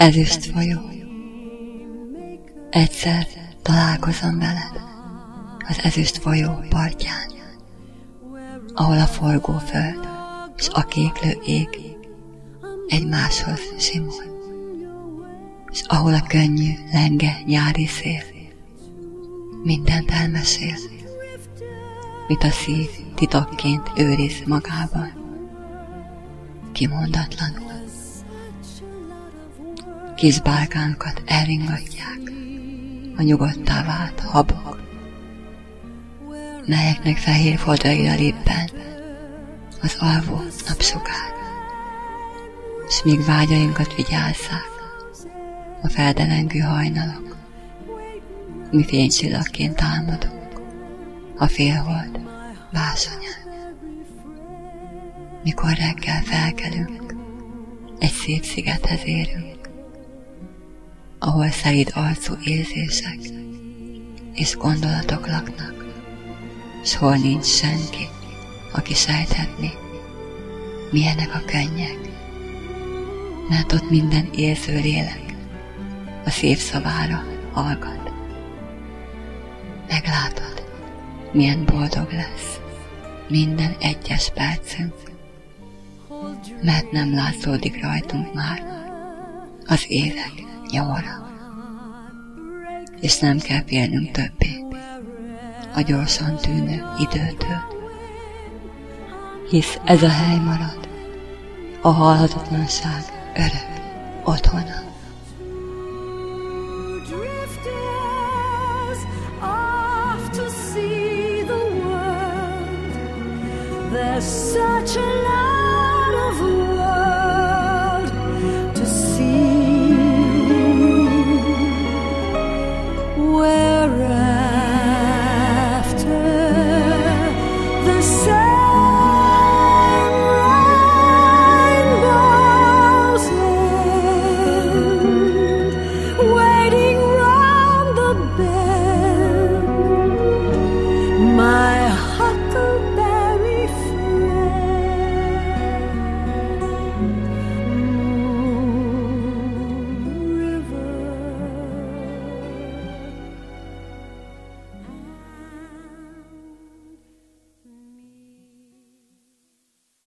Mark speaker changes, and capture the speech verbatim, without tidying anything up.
Speaker 1: Ezüst folyó. Egyszer találkozom veled az ezüst folyó partján, ahol a forgó föld és a kéklő ég egymáshoz simul, és ahol a könnyű, lenge nyári szél mindent elmesél, mit a szív titokként őriz magában, kimondatlanul. Kis bálkánkat elringatják a nyugodtá vált habok, melyeknek fehér fodraira lépben az alvó napsugár, s míg vágyainkat vigyázzák a feldelengő hajnalok, mi fénycsillagként álmodunk a félhold básonyán. Mikor reggel felkelünk, egy szép szigethez érünk, ahol szelíd arcú érzések és gondolatok laknak, s hol nincs senki, aki sejthetné, milyenek a könnyek, mert ott minden érző lélek a szép szavára hallgat. Meglátod, milyen boldog lesz minden egyes percünk, mert nem látszódik rajtunk már az évek nyomora, és nem kell félnünk többé a gyorsan tűnő időtől, hisz ez a hely marad a halhatatlanság örök otthona.
Speaker 2: There's such a lot of